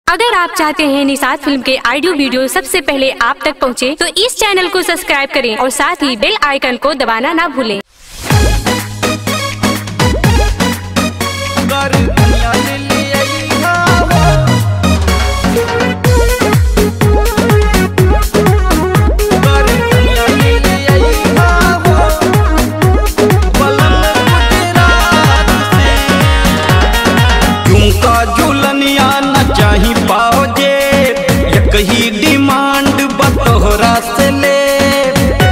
अगर आप चाहते हैं निषाद फिल्म के ऑडियो वीडियो सबसे पहले आप तक पहुंचे, तो इस चैनल को सब्सक्राइब करें और साथ ही बेल आइकन को दबाना ना भूलें। कहीं डिमांड बतोहरा से ले,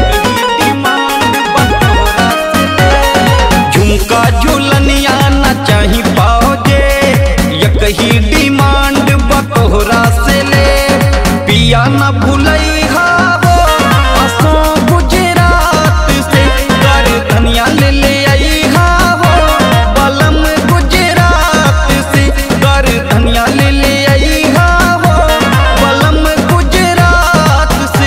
झुमका झुलनिया न चाही पाओजे, ये कहीं डिमांड बतोहरा से ले। पिया न भूलई हावो असो गुजरात से, कर धनिया ले ले आई हावो बलम गुजरात से, कर धनिया ले ले आई हावो बलम गुजरात से।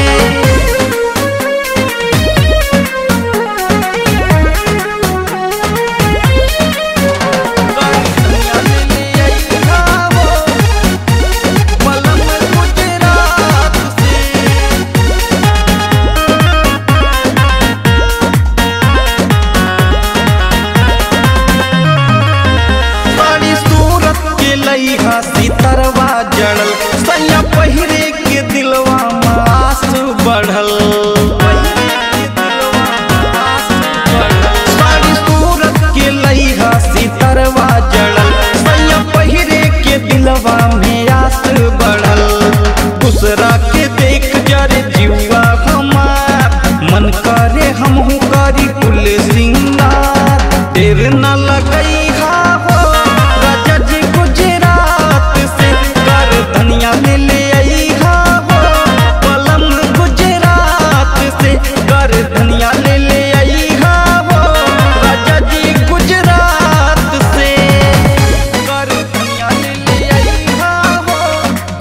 सितरवा जड़ल सैया पहिरे के दिलवा मास बढ़ल, सारी सूरत के लइहा सितरवा जड़ल सैया पहिरे के दिलवा में आस बढ़ल। दूसरा के देख जरे जीवा हमार मन करे हमहू करी कुल सिंगार, देर न लगई धनिया ले ले आई हावो बलम गुजरात से, कर धनिया ले ले आई हावो राजा जी गुजरात से, कर धनिया ले ले आई हावो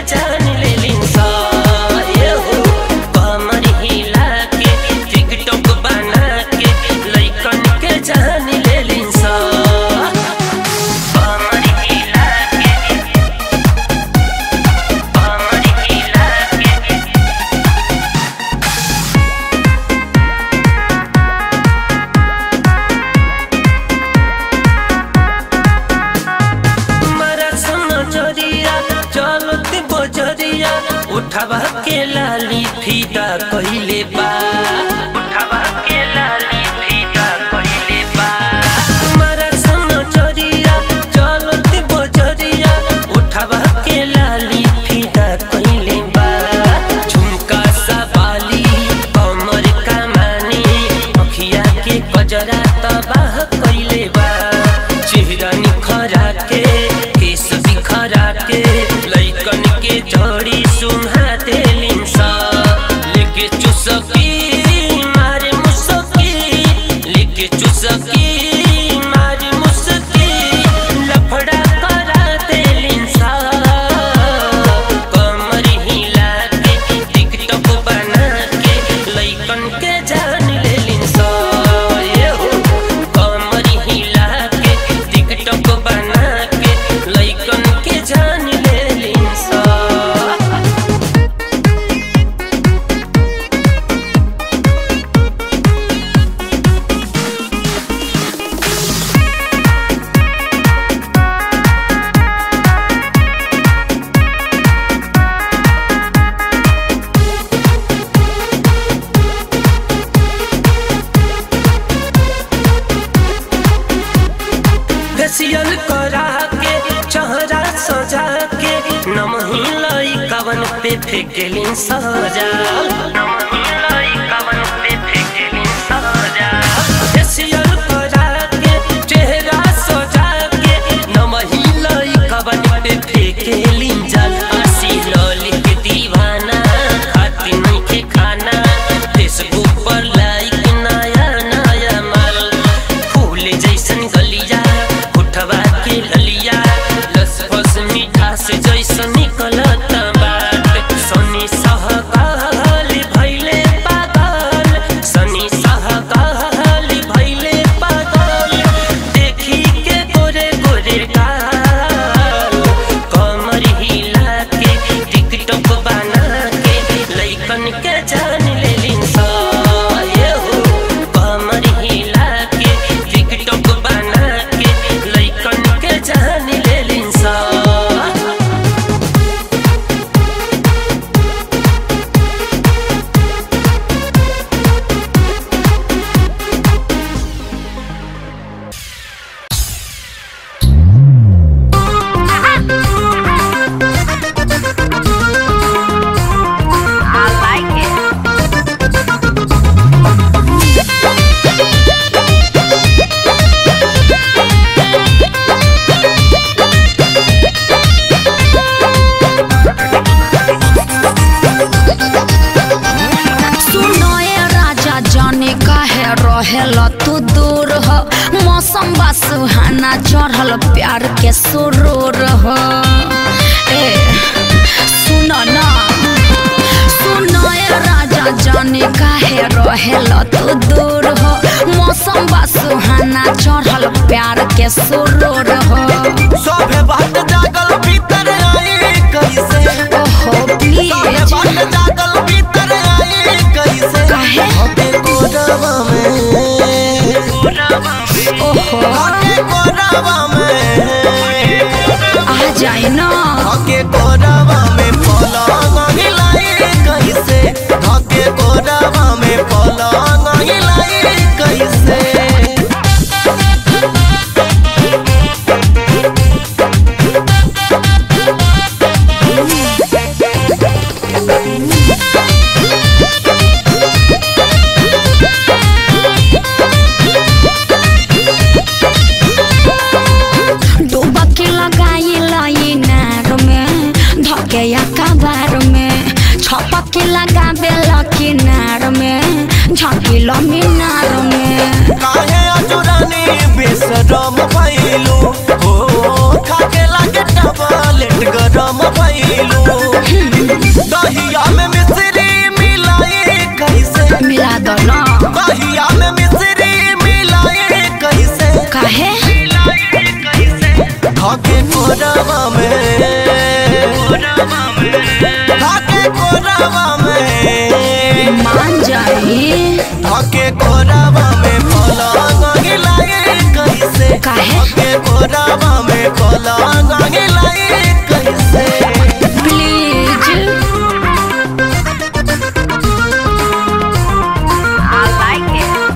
जान ले लिंसा ये हो कमर हिला के टिकटॉक बना के लइकन के जान ले लिंसा कमर हिला के उठावा के लाली फीता कइले बा उठावा के लाली फीता कइले बा तुम्हारा संग चोरिया चलत बजरिया उठावा के लाली फीता कइले बा झुमका सा बाली कमर का मानी अखिया के गजरा तबाह कइले बा चेहरा निखरा के केस बिखरा के लइकन के जोड़ी सुहा देलिंसा लेके चुसकी मारे मुसकी लेके चुसकी मारे मुसकी लफड़ा करा देलिंसा कमर हिला के टिकटॉक बना के लइकन के जान लेलिंसा ये हो कमर हिला के टिकटॉक बना के लइकन के जान लेलिंसा फेसियल करा के चेहरा सजा के नमही लई कवन पे फेंकेलिन सजा नमही लई कवन पे फेंकेलिन सजा फेसियल करा के चेहरा सजा के नमही लई कवन पे फेंकेलिन जल आसी लली के दीवाना खाती नहीं के खाना फेसबुक पर लाइक नया नया माल फूल जैसन गलिया उठवा के ललिया लस फस मीठा से जैसा निकलत बात सनी सहकाल भइले पागल सनी सहकाल भइले पागल देखी के गोरे गोरे गाल कमर हिला के टिकटॉक बना के लइकन के जान लेलिंसा ये हो कमर हिला के टिकटॉक बना के लइकन के जान लेलिंसा रहेला तू दूर हो मौसम बा सुहाना चढ़ल प्यार के सुरूर हो ए सुनो ना सुनो ए राजा जाने काहे रहेला तू दूर हो मौसम बा सुहाना चढ़ल प्यार के सुरूर हो सोभे बात जागल भीतर आई कैसे ओहो प्लीज सोभे बात जागल भीतर आई कैसे काहे हटे कोरावा में ओहो हटे कोरावा में आ जाए ना हके कोरावा में पलंग हिलाई कैसे हके कोरावा में पलंग हिलाई कैसे डुबकी लगाई लाई नार में धके कबार में छपकी लगाबे किनार में झकिल मीनार में काहे अजुरानी बेशरम भइलू हो खाके लागे टबलेट गरम भइलू धाके कोरावा में मान जाई धाके कोरावा में पलंग हिलाए कैसे धाके कोरावा में पलंग हिलाए कैसे प्लीज आई लाइक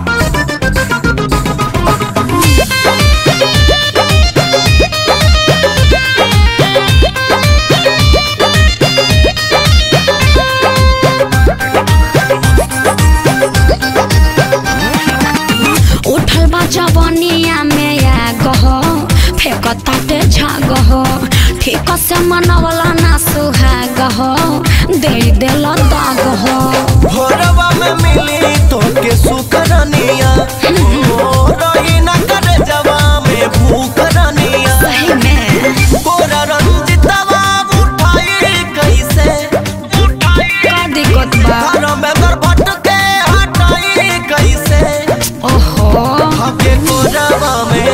उठल बा जवनिया में आ गहो फेंकताटे झाग हो ठीक से मनवला ना सुहाग हो दे देल दाग हो भोरवा में मिली तो के सुकरनिया ओ रही ना करे जवा में भूखरनिया सही में कोरा रंजितवा उठाई कैसे का दिक्कत बा घर में बरबट के हटाई कैसे ओहो धाके कोरावा में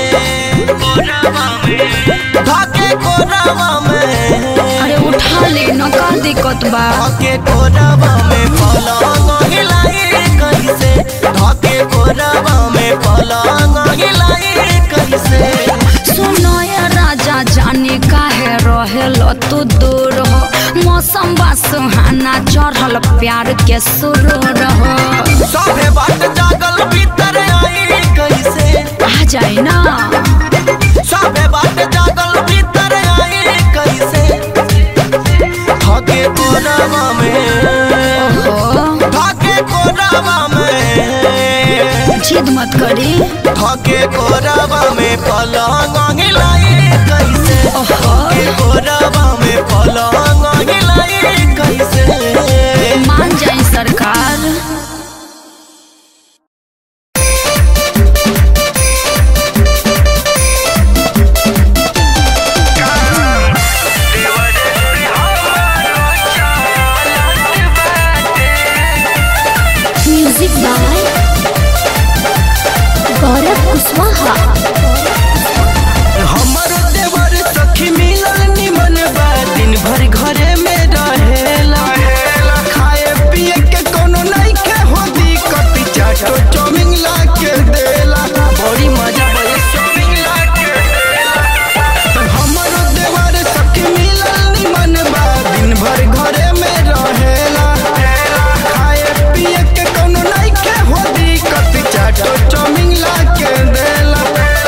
धाके कोरावा में अरे उठा ले न का दिक्कत बा धाके कोरावा में पलंग हिलाई कैसे धाके कोरावा में पलंग हिलाई कैसे सुनो ये राजा जाने काहे रहेल तू दूर हो मौसम बा सुहाना चढ़ल प्यार के सुरूर हो सभे बात जागल भीतर आई कैसे आ जाए ना सभे बात जागल भीतर आई कैसे धाके कोरावा में ओहो धाके कोरावा में जिद मत करी धाके कोरावा में पलंग हिलाई कैसे धाके कोरावा में पलंग हिलाई कैसे मान जाए सरकार म्यूजिक बाय गौरव कुशवाहा हमर देवर सखी मिलल निमन बा दिन भर घरे में रहेला खाए पिए के कोनो नहीं के हो दिक्कत चाटो चौमिन ला के देला बड़ी मजा बड़े चौमिन ला के देला हमर देवर सखी मिलल निमन बा दिन भर घरे में रहेला खाए पिए के कोनो नहीं के हो दिक्कत चाटो चौमिन ला के देला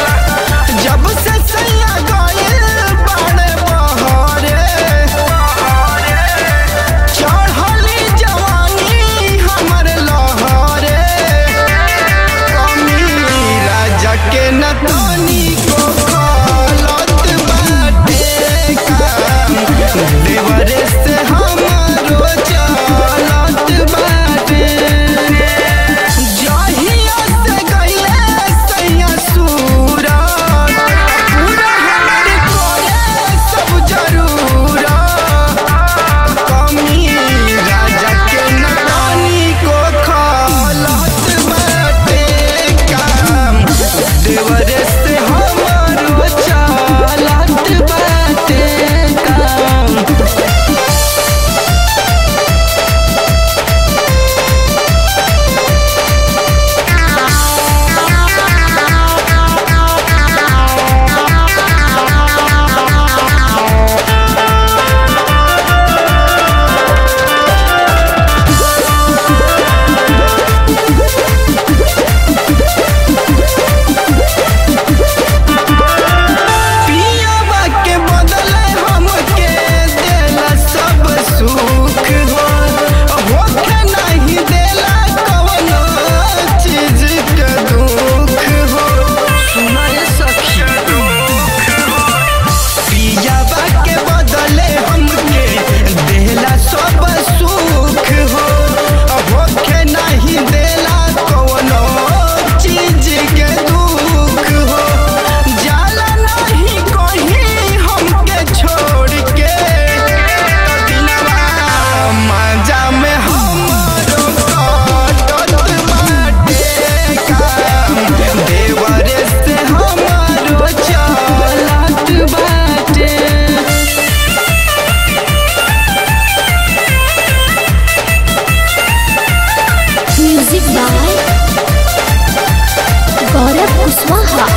स्वाहा।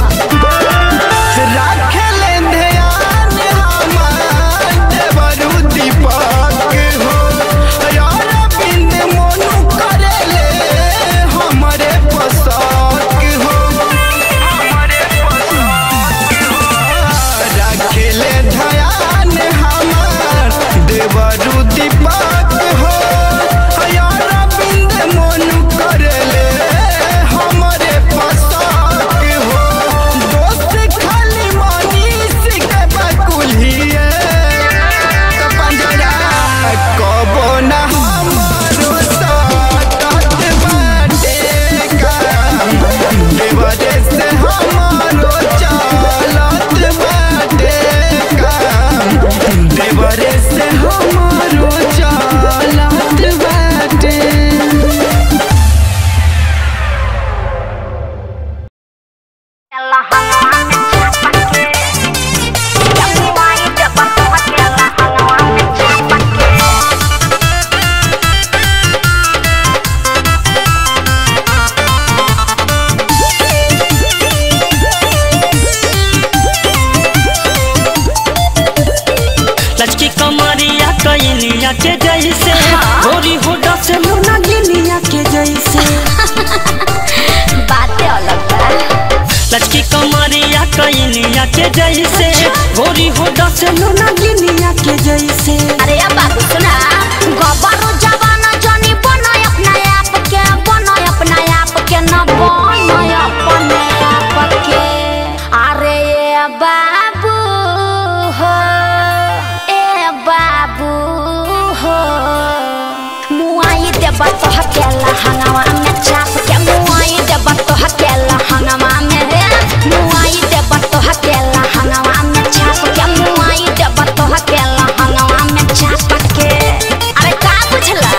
राखेले ध्यान हमार देवरु दीपक हो, यार बिंद मोनू करेले हमरे पसक हो, राखेले ध्यान हमार देवरु दीपक हो, यार बिंद मोनू करेले हमरे पसक हो। दोस्त खाली मनीष के बकुलिए तो पंजरा कबो ना हमारो साथ बाटे काम, देवरे से हमारो चालत बाटे काम, देवरे से हमारो चालत बाटे। लचकी कमरिया कैलिया के जैसे, गोरी होडा से मुना गिलिया के जैसे। बातें अलग बा। लचकी कमरिया कैलिया के जैसे, गोरी होडा से मुना गिलिया के जैसे। अरे अब बाबू सुना, गबरू जवाना जानी बनो अपना आप के, बनो अपना आप के न बनो अपने आप के। अरे ये बाबू हो, ए बाबू हो, मुआई देबा तो हकेला हंगामा में चाप के, मुआई देबा तो हकेला हंगामा में रे, मुआई देबा तो हकेला हंगामा में चाप के, मुआई देबा तो हकेला हंगामा में चाप के। अरे का बुझला?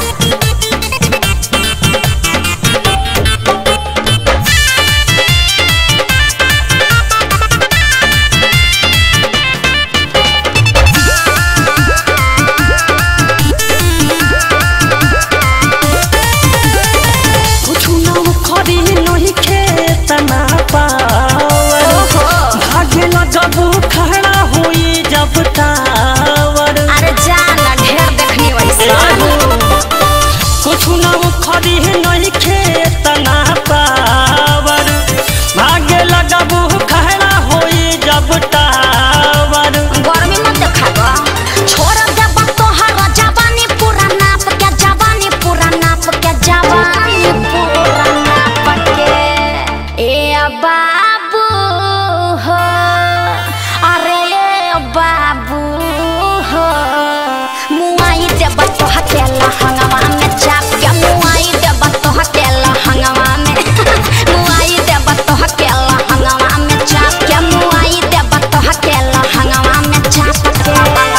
कुछ ना खरी नहीं खेत ना पावर, भागे लगबू खड़ा हुई जब टावर। अरे जाना ढेर देखनी वैसे। कुछ ना खरी नहीं खेत ना पावर, भागे लगबू खड़ा हुई जब टावर। गर्मी मत देखाबा, छोड़ देबा तोहर जवानी पूरा नाप के, जवानी पूरा नाप के, जवानी पूरा नाप के। ए बाबू हो, अरे ए बाबू हो, मुआई देबा तो हकेला हंगामा में चाप के, मुआई देबा तो हकेला हंगामा में मुआई देबा तो हकेला हंगामा में चाप के, मुआई देबा तो हकेला हंगामा में चाप के।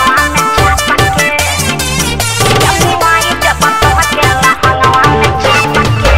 मुआई देबा तो हकेला हंगामा में चाप के।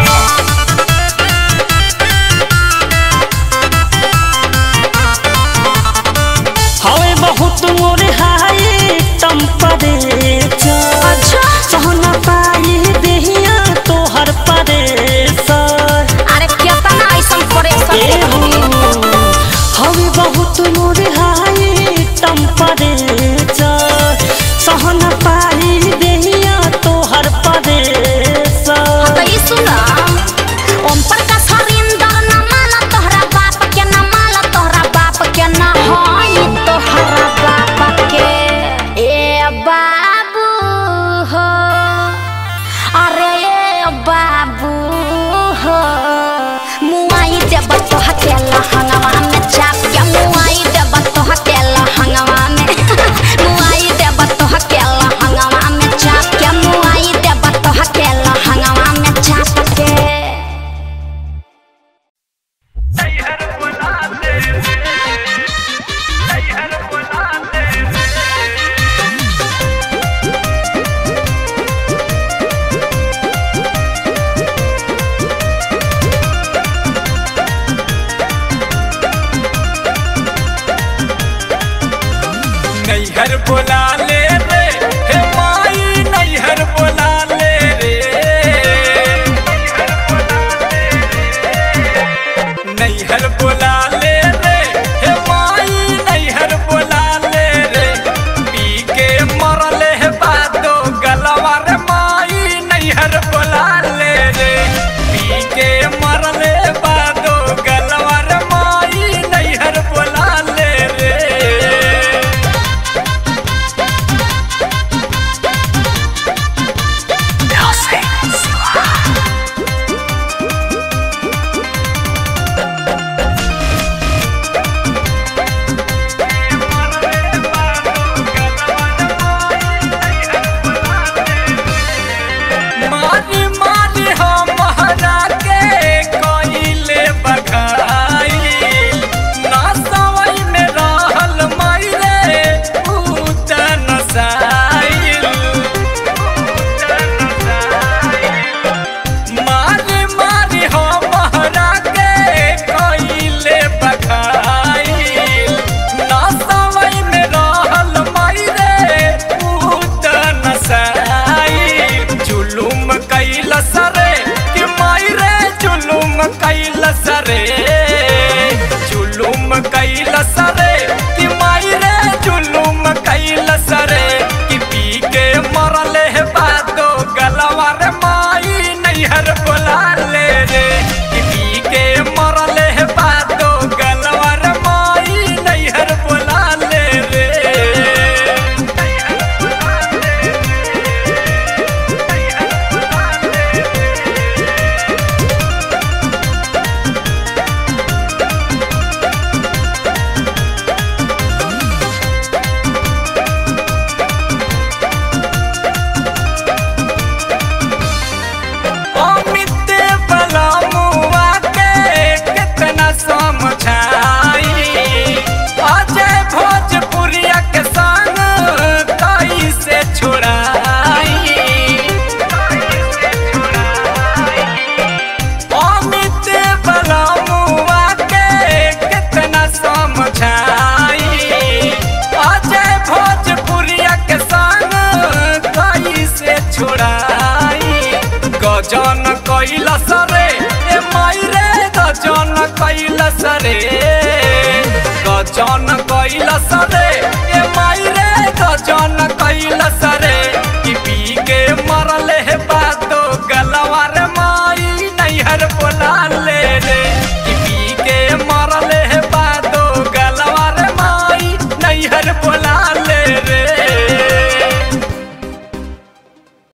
हवे बहुत मोर हाई टेम्परेचर, अच्छा। सहना पाई देहिया तोहर परेशर। अरे केतना ऐसन परेशान देखनी। हवे बहुत मोर हाई टेम्परेचर, सहना पाई देहिया तोहर परेशर। तो ई सुना, ओम प्रकाश हरिंदर न माला तोहरा बाप के, न माला तोहरा बाप के, न होई तोहरा बाप के। ए बाबू हो, अरे ए बाबू हो, मुआई देबा तो हकेला हंगामा में चाप के, मुआई देबा तो हकेला हंगामा में मुआई देबा तो हकेला हंगामा में चाप के, मुआई देबा तो हकेला हंगामा में चाप के। छोड़ाई गजन कैलस रे ए माई रे गजन कैलस रे गजन कैलस रे